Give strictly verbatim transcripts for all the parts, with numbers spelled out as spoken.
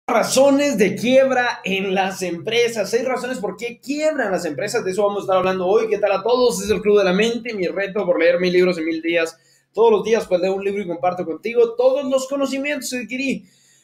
Razones de quiebra en las empresas, seis razones por qué quiebran las empresas, de eso vamos a estar hablando hoy. ¿Qué tal a todos? Es el Club de la Mente, mi reto por leer mil libros en mil días. Todos los días pues leo un libro y comparto contigo todos los conocimientos que adquirí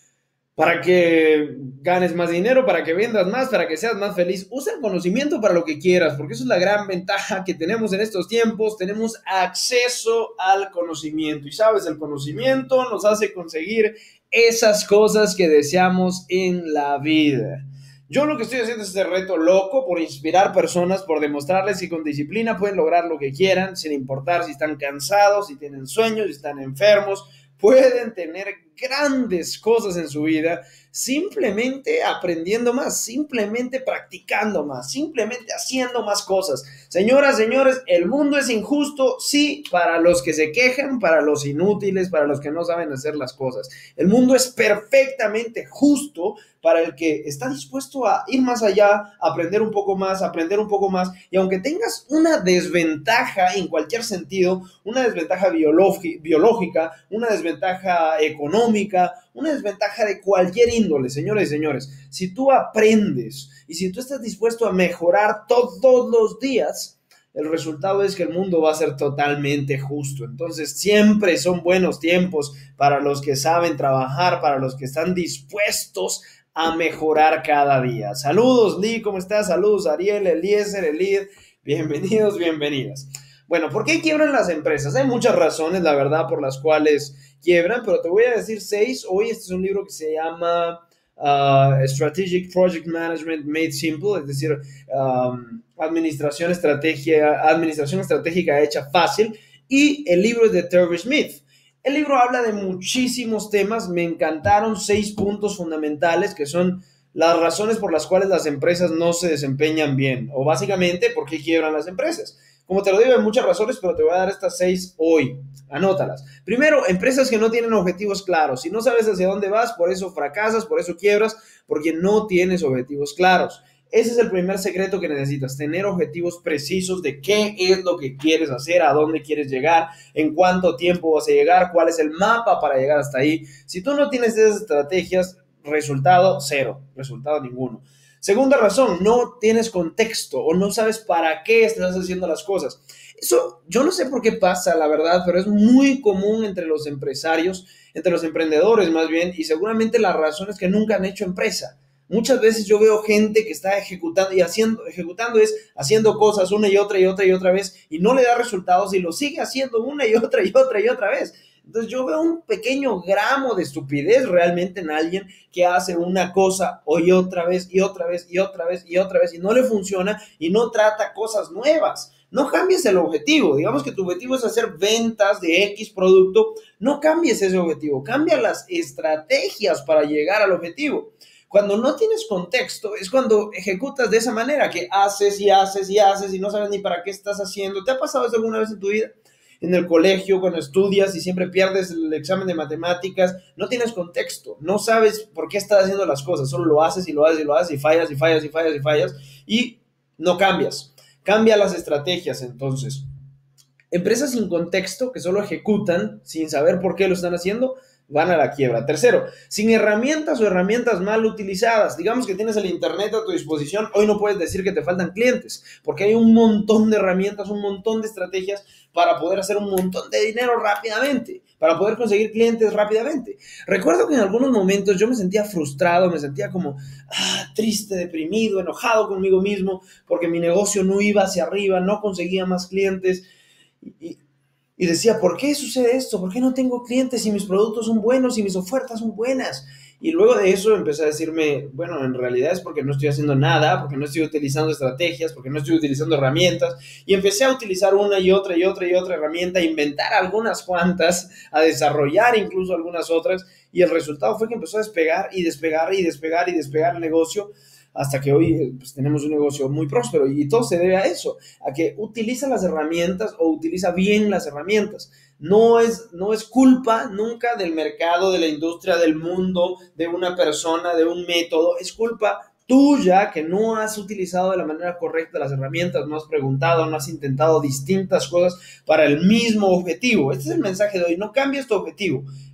para que ganes más dinero, para que vendas más, para que seas más feliz. Usa el conocimiento para lo que quieras, porque eso es la gran ventaja que tenemos en estos tiempos. Tenemos acceso al conocimiento y sabes, el conocimiento nos hace conseguir esas cosas que deseamos en la vida. Yo lo que estoy haciendo es este reto loco por inspirar personas, por demostrarles que con disciplina pueden lograr lo que quieran, sin importar si están cansados, si tienen sueños, si están enfermos. Pueden tener grandes cosas en su vida simplemente aprendiendo más, simplemente practicando más, simplemente haciendo más cosas. Señoras, señores, el mundo es injusto, sí, para los que se quejan, para los inútiles, para los que no saben hacer las cosas. El mundo es perfectamente justo para el que está dispuesto a ir más allá, aprender un poco más, aprender un poco más. Y aunque tengas una desventaja en cualquier sentido, una desventaja biológica, una desventaja económica, una desventaja de cualquier índole, señores y señores, si tú aprendes y si tú estás dispuesto a mejorar todos los días, el resultado es que el mundo va a ser totalmente justo. Entonces siempre son buenos tiempos para los que saben trabajar, para los que están dispuestos a mejorar cada día. Saludos, Lee, ¿cómo estás? Saludos, Ariel, Eliezer, Elid, bienvenidos, bienvenidas. Bueno, ¿por qué quiebran las empresas? Hay muchas razones, la verdad, por las cuales quiebran, pero te voy a decir seis. Hoy este es un libro que se llama uh, Strategic Project Management Made Simple, es decir, um, administración, estrategia, administración estratégica hecha fácil, y el libro es de Terry Smith. El libro habla de muchísimos temas, me encantaron seis puntos fundamentales que son las razones por las cuales las empresas no se desempeñan bien, o básicamente por qué quiebran las empresas. Como te lo digo, hay muchas razones, pero te voy a dar estas seis hoy. Anótalas. Primero, empresas que no tienen objetivos claros. Si no sabes hacia dónde vas, por eso fracasas, por eso quiebras, porque no tienes objetivos claros. Ese es el primer secreto que necesitas, tener objetivos precisos de qué es lo que quieres hacer, a dónde quieres llegar, en cuánto tiempo vas a llegar, cuál es el mapa para llegar hasta ahí. Si tú no tienes esas estrategias, resultado cero, resultado ninguno. Segunda razón, no tienes contexto o no sabes para qué estás haciendo las cosas. Eso yo no sé por qué pasa, la verdad, pero es muy común entre los empresarios, entre los emprendedores más bien, y seguramente la razón es que nunca han hecho empresa. Muchas veces yo veo gente que está ejecutando y haciendo, ejecutando es haciendo cosas una y otra y otra y otra vez y no le da resultados y lo sigue haciendo una y otra y otra y otra vez. Entonces yo veo un pequeño gramo de estupidez realmente en alguien que hace una cosa y otra vez y otra vez y otra vez y otra vez y no le funciona y no trata cosas nuevas. No cambies el objetivo. Digamos que tu objetivo es hacer ventas de X producto. No cambies ese objetivo. Cambia las estrategias para llegar al objetivo. Cuando no tienes contexto es cuando ejecutas de esa manera, que haces y haces y haces y no sabes ni para qué estás haciendo. ¿Te ha pasado eso alguna vez en tu vida? En el colegio, cuando estudias y siempre pierdes el examen de matemáticas, no tienes contexto, no sabes por qué estás haciendo las cosas, solo lo haces y lo haces y lo haces y fallas y fallas y fallas y fallas y no cambias. Cambia las estrategias entonces. Empresas sin contexto que solo ejecutan sin saber por qué lo están haciendo, van a la quiebra. Tercero, sin herramientas o herramientas mal utilizadas. Digamos que tienes el internet a tu disposición, hoy no puedes decir que te faltan clientes, porque hay un montón de herramientas, un montón de estrategias para poder hacer un montón de dinero rápidamente, para poder conseguir clientes rápidamente. Recuerdo que en algunos momentos yo me sentía frustrado, me sentía como ah, triste, deprimido, enojado conmigo mismo, porque mi negocio no iba hacia arriba, no conseguía más clientes, y, y decía, ¿por qué sucede esto? ¿Por qué no tengo clientes si mis productos son buenos, si mis ofertas son buenas? Y luego de eso empecé a decirme, bueno, en realidad es porque no estoy haciendo nada, porque no estoy utilizando estrategias, porque no estoy utilizando herramientas. Y empecé a utilizar una y otra y otra y otra herramienta, a inventar algunas cuantas, a desarrollar incluso algunas otras. Y el resultado fue que empezó a despegar y despegar y despegar y despegar el negocio, hasta que hoy pues, tenemos un negocio muy próspero, y todo se debe a eso, a que utiliza las herramientas o utiliza bien las herramientas. No es, no es culpa nunca del mercado, de la industria, del mundo, de una persona, de un método, es culpa tuya que no has utilizado de la manera correcta las herramientas, no has preguntado, no has intentado distintas cosas para el mismo objetivo. Este es el mensaje de hoy, no cambies tu objetivo,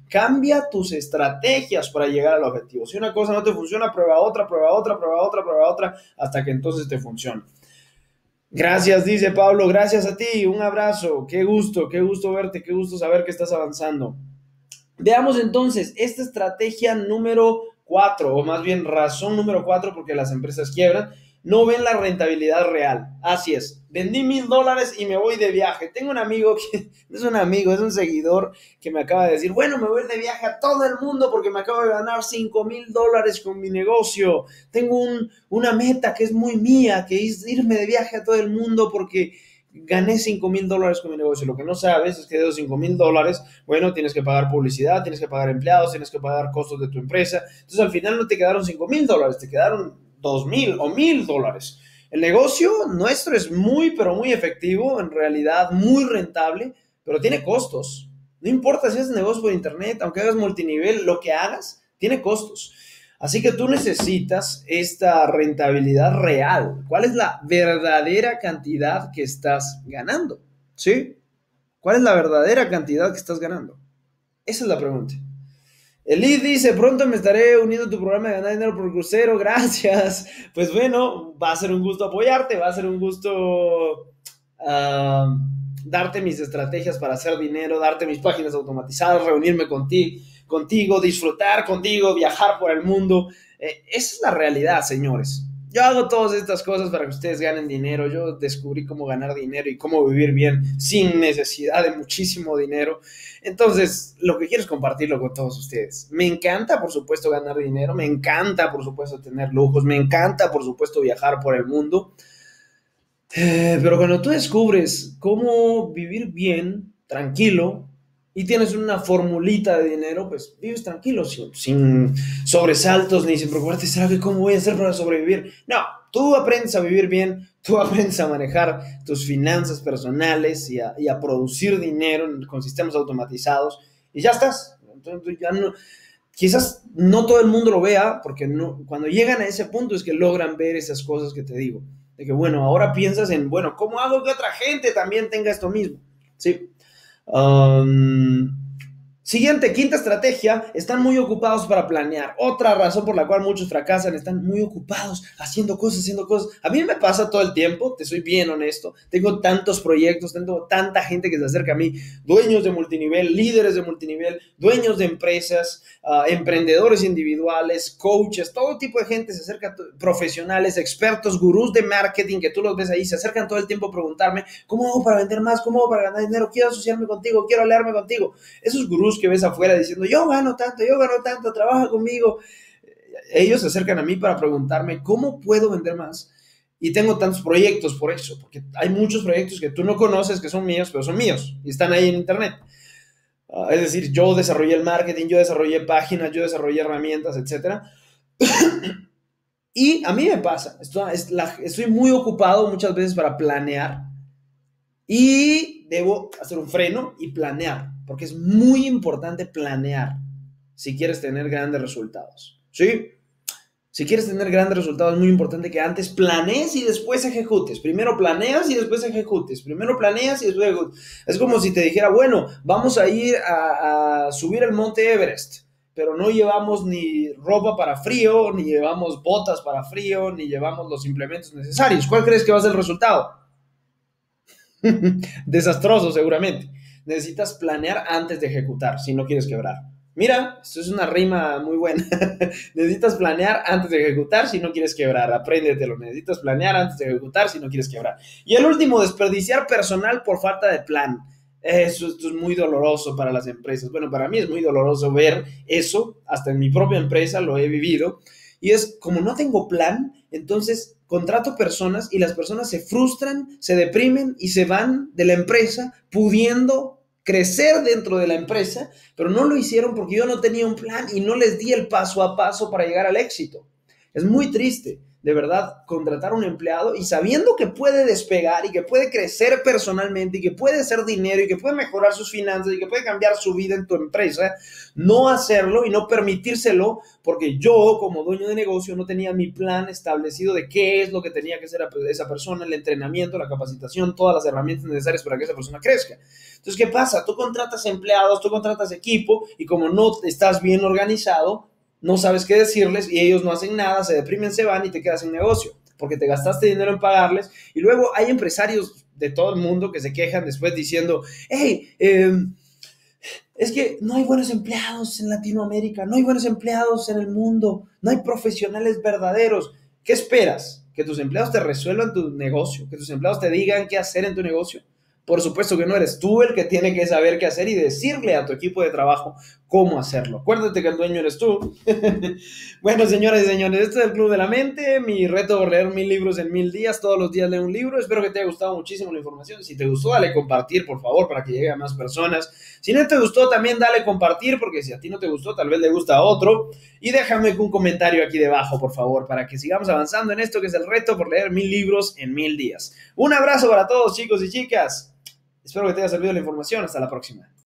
Cambia tus estrategias para llegar al objetivo. Si una cosa no te funciona, prueba otra, prueba otra, prueba otra, prueba otra, hasta que entonces te funcione. Gracias, dice Pablo, gracias a ti, un abrazo, qué gusto, qué gusto verte, qué gusto saber que estás avanzando. Veamos entonces esta estrategia número cuatro, o más bien razón número cuatro, porque las empresas quiebran, no ven la rentabilidad real. Así es, vendí mil dólares y me voy de viaje. Tengo un amigo que no es un amigo, es un seguidor que me acaba de decir, bueno, me voy de viaje a todo el mundo porque me acabo de ganar cinco mil dólares con mi negocio. Tengo un, una meta que es muy mía, que es irme de viaje a todo el mundo porque gané cinco mil dólares con mi negocio. Lo que no sabes es que de esos cinco mil dólares, bueno, tienes que pagar publicidad, tienes que pagar empleados, tienes que pagar costos de tu empresa. Entonces al final no te quedaron cinco mil dólares, te quedaron dos mil o mil dólares. El negocio nuestro es muy, pero muy efectivo, en realidad muy rentable, pero tiene costos. No importa si haces negocio por internet, aunque hagas multinivel, lo que hagas tiene costos. Así que tú necesitas esta rentabilidad real. ¿Cuál es la verdadera cantidad que estás ganando? ¿Sí? ¿Cuál es la verdadera cantidad que estás ganando? Esa es la pregunta. Eli dice, pronto me estaré uniendo a tu programa de ganar dinero por crucero, gracias. Pues bueno, va a ser un gusto apoyarte, va a ser un gusto uh, darte mis estrategias para hacer dinero, darte mis páginas automatizadas, reunirme contigo, contigo disfrutar contigo, viajar por el mundo. Eh, esa es la realidad, señores. Yo hago todas estas cosas para que ustedes ganen dinero. Yo descubrí cómo ganar dinero y cómo vivir bien sin necesidad de muchísimo dinero. Entonces, lo que quiero es compartirlo con todos ustedes. Me encanta, por supuesto, ganar dinero. Me encanta, por supuesto, tener lujos. Me encanta, por supuesto, viajar por el mundo. Eh, pero cuando tú descubres cómo vivir bien, tranquilo, y tienes una formulita de dinero, pues vives tranquilo, sin, sin sobresaltos, ni sin preocuparte, ¿será que cómo voy a hacer para sobrevivir? No, tú aprendes a vivir bien, tú aprendes a manejar tus finanzas personales y a, y a producir dinero con sistemas automatizados, y ya estás. Entonces, ya no, quizás no todo el mundo lo vea, porque no, cuando llegan a ese punto es que logran ver esas cosas que te digo. De que, bueno, ahora piensas en, bueno, ¿cómo hago que otra gente también tenga esto mismo? Sí. Um, siguiente, quinta estrategia, están muy ocupados para planear. Otra razón por la cual muchos fracasan, están muy ocupados haciendo cosas, haciendo cosas. A mí me pasa todo el tiempo, te soy bien honesto. Tengo tantos proyectos, tengo tanta gente que se acerca a mí, dueños de multinivel, líderes de multinivel, dueños de empresas, uh, emprendedores individuales, coaches, todo tipo de gente se acerca, profesionales, expertos, gurús de marketing, que tú los ves ahí, se acercan todo el tiempo a preguntarme, ¿cómo hago para vender más? ¿Cómo hago para ganar dinero? Quiero asociarme contigo, quiero aliarme contigo. Esos gurús que ves afuera diciendo, yo gano tanto, yo gano tanto, trabaja conmigo. Ellos se acercan a mí para preguntarme, ¿cómo puedo vender más? Y tengo tantos proyectos por eso, porque hay muchos proyectos que tú no conoces que son míos, pero son míos y están ahí en internet. Uh, es decir, yo desarrollé el marketing, yo desarrollé páginas, yo desarrollé herramientas, etcétera. Y a mí me pasa, estoy, estoy muy ocupado muchas veces para planear y debo hacer un freno y planear, porque es muy importante planear si quieres tener grandes resultados, ¿sí? Si quieres tener grandes resultados, es muy importante que antes planees y después ejecutes. Primero planeas y después ejecutes. Primero planeas y después ejecutes. Es como si te dijera, bueno, vamos a ir a, a subir el monte Everest, pero no llevamos ni ropa para frío, ni llevamos botas para frío, ni llevamos los implementos necesarios. ¿Cuál crees que va a ser el resultado? Desastroso, seguramente. Necesitas planear antes de ejecutar, si no quieres quebrar. Mira, esto es una rima muy buena. Necesitas planear antes de ejecutar si no quieres quebrar. Apréndetelo. Necesitas planear antes de ejecutar si no quieres quebrar. Y el último, desperdiciar personal por falta de plan. Eso, esto es muy doloroso para las empresas. Bueno, para mí es muy doloroso ver eso. Hasta en mi propia empresa lo he vivido. Y es como no tengo plan, entonces contrato personas y las personas se frustran, se deprimen y se van de la empresa pudiendo crecer dentro de la empresa, pero no lo hicieron porque yo no tenía un plan y no les di el paso a paso para llegar al éxito. Es muy triste. de verdad contratar a un empleado y sabiendo que puede despegar y que puede crecer personalmente y que puede hacer dinero y que puede mejorar sus finanzas y que puede cambiar su vida en tu empresa, no hacerlo y no permitírselo porque yo como dueño de negocio no tenía mi plan establecido de qué es lo que tenía que hacer esa persona, el entrenamiento, la capacitación, todas las herramientas necesarias para que esa persona crezca. Entonces, ¿qué pasa? Tú contratas empleados, tú contratas equipo y como no estás bien organizado, no sabes qué decirles y ellos no hacen nada, se deprimen, se van y te quedas sin negocio porque te gastaste dinero en pagarles. Y luego hay empresarios de todo el mundo que se quejan después diciendo, hey, eh, es que no hay buenos empleados en Latinoamérica, no hay buenos empleados en el mundo, no hay profesionales verdaderos. ¿Qué esperas? ¿Que tus empleados te resuelvan tu negocio? ¿Que tus empleados te digan qué hacer en tu negocio? Por supuesto que no eres tú el que tiene que saber qué hacer y decirle a tu equipo de trabajo cómo hacerlo. Acuérdate que el dueño eres tú. Bueno, señoras y señores, este es el Club de la Mente, mi reto por leer mil libros en mil días. Todos los días leo un libro. Espero que te haya gustado muchísimo la información. Si te gustó, dale compartir, por favor, para que llegue a más personas. Si no te gustó, también dale compartir, porque si a ti no te gustó, tal vez le gusta a otro. Y déjame un comentario aquí debajo, por favor, para que sigamos avanzando en esto que es el reto por leer mil libros en mil días. Un abrazo para todos, chicos y chicas. Espero que te haya servido la información. Hasta la próxima.